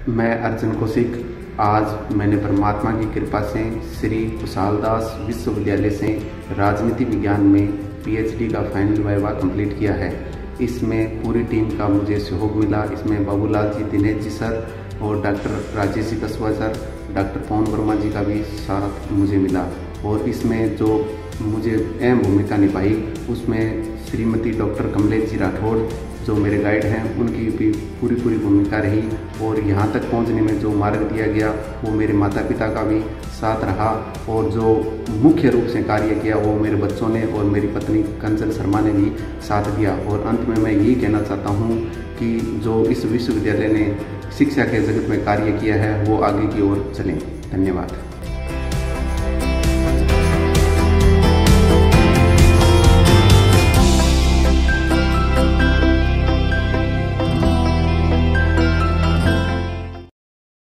मैं अर्जुन कौशिक। आज मैंने परमात्मा की कृपा से श्री कुशालदास विश्वविद्यालय से राजनीति विज्ञान में पीएचडी का फाइनल वाइवा कंप्लीट किया है। इसमें पूरी टीम का मुझे सहयोग मिला। इसमें बाबूलाल जी, दिनेश जी सर और doctor Rajesh ji Kaswa sir, doctor Pawan Verma ji का भी साथ मुझे मिला। और इसमें जो मुझे अहम भूमिका निभाई उसमें श्रीमती डॉक्टर कमलेश जी राठौड़ जो मेरे गाइड हैं उनकी भी पूरी भूमिका रही। और यहाँ तक पहुँचने में जो मार्ग दिया गया वो मेरे माता पिता का भी साथ रहा। और जो मुख्य रूप से कार्य किया वो मेरे बच्चों ने और मेरी पत्नी कंचन शर्मा ने भी साथ दिया। और अंत में मैं यही कहना चाहता हूँ कि जो इस विश्वविद्यालय ने शिक्षा के जगत में कार्य किया है वो आगे की ओर चलें। धन्यवाद।